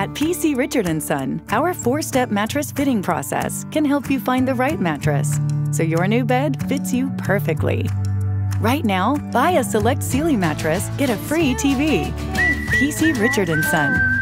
At PC Richard & Son, our 4-step mattress fitting process can help you find the right mattress, so your new bed fits you perfectly. Right now, buy a select Sealy mattress, get a free TV. PC Richard & Son.